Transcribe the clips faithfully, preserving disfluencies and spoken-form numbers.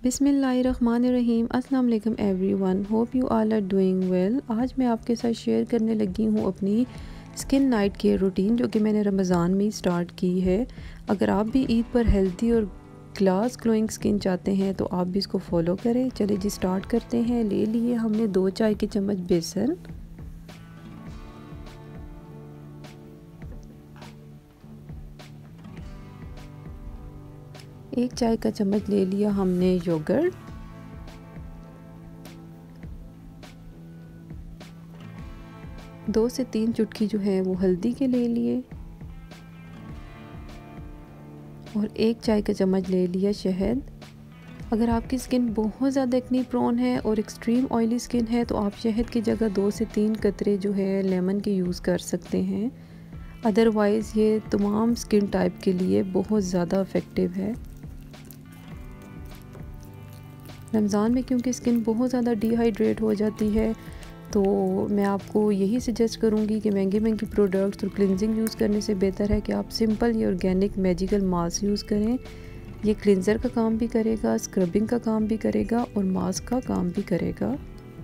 बिस्मिल्लाहिर्रहमानिर्रहीम। अस्सलाम वालेकुम everyone, hope you all are doing well. आज मैं आपके साथ शेयर करने लगी हूँ अपनी स्किन नाइट केयर रूटीन जो कि मैंने रमज़ान में ही स्टार्ट की है। अगर आप भी ईद पर हेल्दी और ग्लास ग्लोइंग स्किन चाहते हैं तो आप भी इसको फॉलो करें। चलिए जी स्टार्ट करते हैं। ले लिए हमने दो चाय के चम्मच बेसन, एक चाय का चम्मच ले लिया हमने योगर्ट, दो से तीन चुटकी जो है वो हल्दी के ले लिए और एक चाय का चम्मच ले लिया शहद। अगर आपकी स्किन बहुत ज़्यादा एक्ने प्रोन है और एक्सट्रीम ऑयली स्किन है तो आप शहद की जगह दो से तीन कतरे जो है लेमन के यूज़ कर सकते हैं। अदरवाइज़ ये तमाम स्किन टाइप के लिए बहुत ज़्यादा इफ़ेक्टिव है। रमज़ान में क्योंकि स्किन बहुत ज़्यादा डिहाइड्रेट हो जाती है तो मैं आपको यही सजेस्ट करूंगी कि महंगे महंगे प्रोडक्ट्स और क्लिनजिंग यूज़ करने से बेहतर है कि आप सिंपल या ऑर्गेनिक मैजिकल मास्क यूज़ करें। ये क्लिनज़र का काम भी करेगा, स्क्रबिंग का काम भी करेगा और मास्क का काम भी करेगा।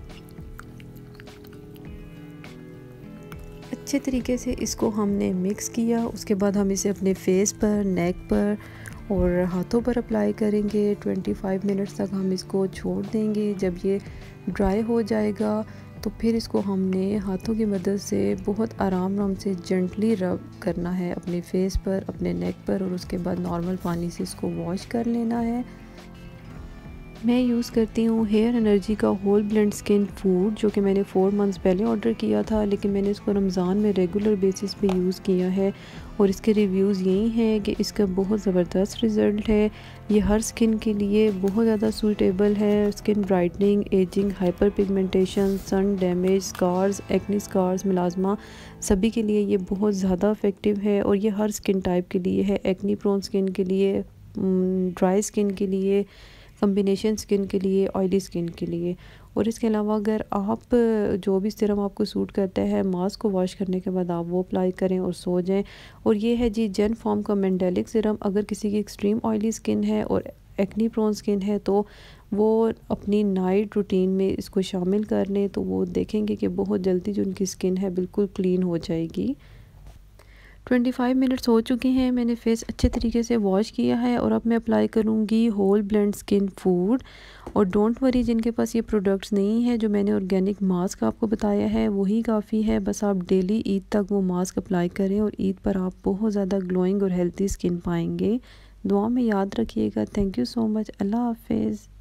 अच्छे तरीके से इसको हमने मिक्स किया। उसके बाद हम इसे अपने फेस पर, नेक पर और हाथों पर अप्लाई करेंगे। पच्चीस मिनट्स तक हम इसको छोड़ देंगे। जब ये ड्राई हो जाएगा तो फिर इसको हमने हाथों की मदद से बहुत आराम आराम से जेंटली रब करना है अपने फेस पर, अपने नेक पर, और उसके बाद नॉर्मल पानी से इसको वॉश कर लेना है। मैं यूज़ करती हूँ हेयर एनर्जी का होल ब्लेंड स्किन फूड जो कि मैंने फ़ोर मंथ्स पहले ऑर्डर किया था, लेकिन मैंने इसको रमज़ान में रेगुलर बेसिस पे यूज़ किया है और इसके रिव्यूज़ यही हैं कि इसका बहुत ज़बरदस्त रिज़ल्ट है। ये हर स्किन के लिए बहुत ज़्यादा सूटेबल है। Skin brightening, ageing, hyper pigmentation, sun damage, scars, acne scars, melasma, सभी के लिए ये बहुत ज़्यादा इफ़ेक्टिव है और ये हर स्किन टाइप के लिए है। एक्ने प्रोन स्किन के लिए, ड्राई स्किन के लिए, कम्बिनेशन स्किन के लिए, ऑयली स्किन के लिए। और इसके अलावा अगर आप जो भी सीरम आपको सूट करता है, मास्क को वॉश करने के बाद आप वो अप्लाई करें और सो जाएं। और ये है जी जेन फॉर्म का मेंडेलिक सीरम। अगर किसी की एक्सट्रीम ऑयली स्किन है और एक्नी प्रोन स्किन है तो वो अपनी नाइट रूटीन में इसको शामिल कर लें तो वो देखेंगे कि बहुत जल्दी जो उनकी स्किन है बिल्कुल क्लीन हो जाएगी। पच्चीस मिनट्स हो चुके हैं। मैंने फेस अच्छे तरीके से वॉश किया है और अब मैं अप्लाई करूँगी होल ब्लेंड स्किन फूड। और डोंट वरी, जिनके पास ये प्रोडक्ट्स नहीं है, जो मैंने ऑर्गेनिक मास्क आपको बताया है वही काफ़ी है। बस आप डेली ईद तक वो मास्क अप्लाई करें और ईद पर आप बहुत ज़्यादा ग्लोइंग और हेल्थी स्किन पाएंगे। दुआ में याद रखिएगा। Thank you so much. Allah हाफिज़।